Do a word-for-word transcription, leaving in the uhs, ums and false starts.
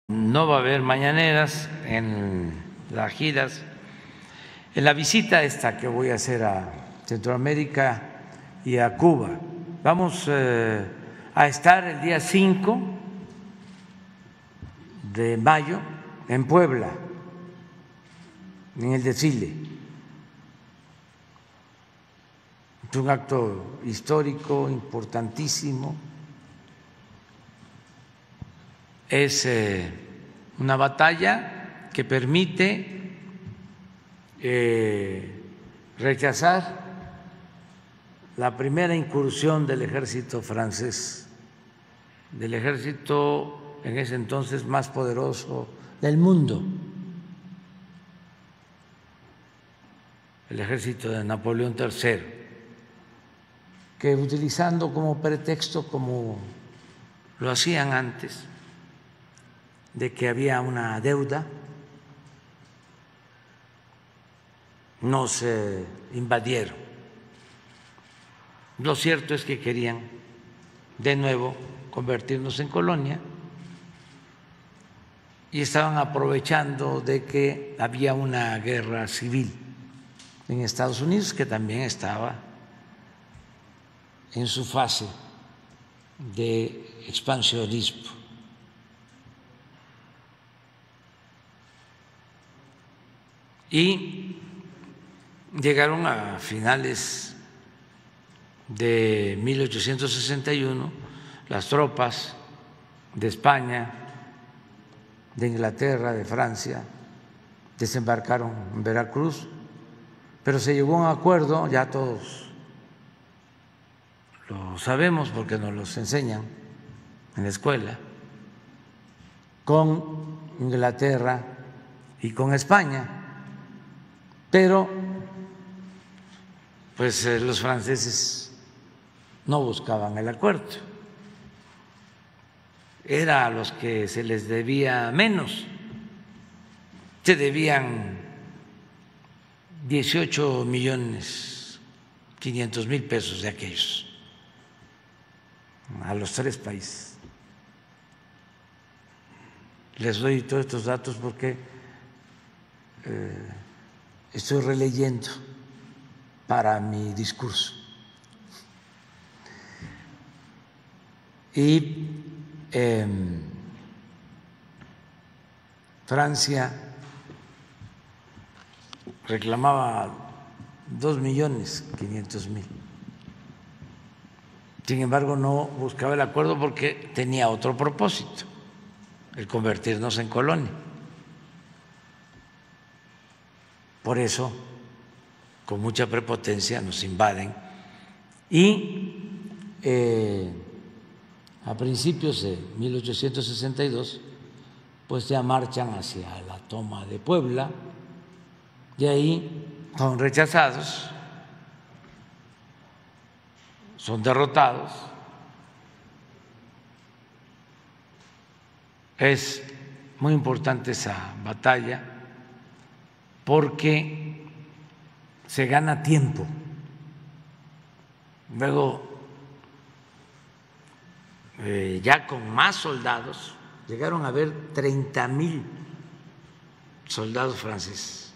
No va a haber mañaneras en las giras. En la visita esta que voy a hacer a Centroamérica y a Cuba, vamos eh, a estar el día cinco de mayo en Puebla, en el desfile. Es un acto histórico importantísimo. Es eh, una batalla que permite eh, rechazar la primera incursión del ejército francés, del ejército en ese entonces más poderoso del mundo, el ejército de Napoleón tercero, que utilizando como pretexto, como lo hacían antes, de que había una deuda, nos eh, invadieron. Lo cierto es que querían de nuevo convertirnos en colonia y estaban aprovechando de que había una guerra civil en Estados Unidos, que también estaba en su fase de expansionismo. Y llegaron a finales de mil ochocientos sesenta y uno las tropas de España, de Inglaterra, de Francia, desembarcaron en Veracruz, pero se llegó a un acuerdo, ya todos lo sabemos porque nos los enseñan en la escuela, con Inglaterra y con España. Pero pues eh, los franceses no buscaban el acuerdo, era a los que se les debía menos, se debían dieciocho millones quinientos mil pesos de aquellos a los tres países. Les doy todos estos datos porque eh, estoy releyendo para mi discurso. Y eh, Francia reclamaba dos millones quinientos mil. Sin embargo, no buscaba el acuerdo porque tenía otro propósito, el convertirnos en colonia. Por eso, con mucha prepotencia, nos invaden y eh, a principios de mil ochocientos sesenta y dos, pues ya marchan hacia la toma de Puebla y ahí son rechazados, son derrotados. Es muy importante esa batalla porque se gana tiempo. Luego, eh, ya con más soldados, llegaron a haber treinta mil soldados franceses